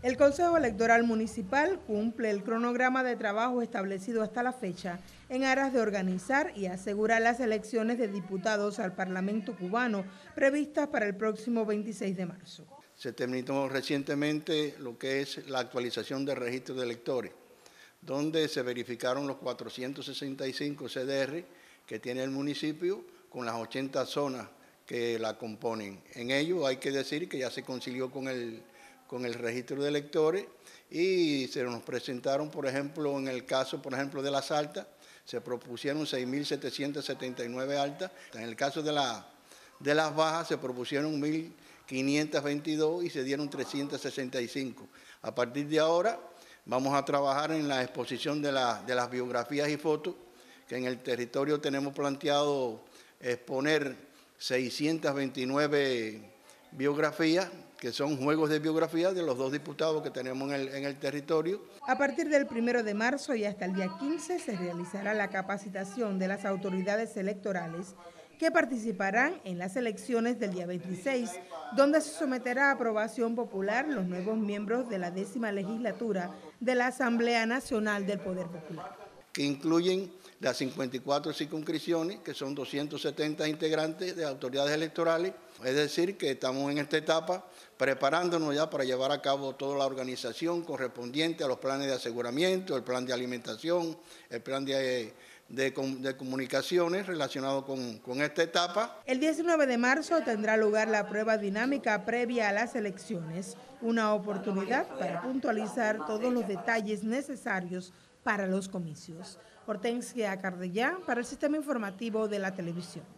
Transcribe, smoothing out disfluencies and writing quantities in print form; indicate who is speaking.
Speaker 1: El Consejo Electoral Municipal cumple el cronograma de trabajo establecido hasta la fecha en aras de organizar y asegurar las elecciones de diputados al Parlamento cubano previstas para el próximo 26 de marzo.
Speaker 2: Se terminó recientemente lo que es la actualización del registro de electores, donde se verificaron los 465 CDR que tiene el municipio con las 80 zonas que la componen. En ello hay que decir que ya se concilió con el registro de electores y se nos presentaron, por ejemplo, en el caso, de las altas, se propusieron 6.779 altas. En el caso de las bajas se propusieron 1.522 y se dieron 365. A partir de ahora vamos a trabajar en la exposición de las biografías y fotos, que en el territorio tenemos planteado exponer 629 biografías, que son juegos de biografía de los 2 diputados que tenemos en el territorio.
Speaker 1: A partir del 1 de marzo y hasta el día 15 se realizará la capacitación de las autoridades electorales que participarán en las elecciones del día 26, donde se someterá a aprobación popular los nuevos miembros de la 10ª legislatura de la Asamblea Nacional del Poder Popular.
Speaker 2: Que incluyen las 54 circunscripciones, que son 270 integrantes de autoridades electorales. Es decir, que estamos en esta etapa preparándonos ya para llevar a cabo toda la organización correspondiente a los planes de aseguramiento, el plan de alimentación, el plan de comunicaciones relacionado con esta etapa.
Speaker 1: El 19 de marzo tendrá lugar la prueba dinámica previa a las elecciones, una oportunidad para puntualizar todos los detalles necesarios para los comicios. Hortensia Cardellán para el Sistema Informativo de la Televisión.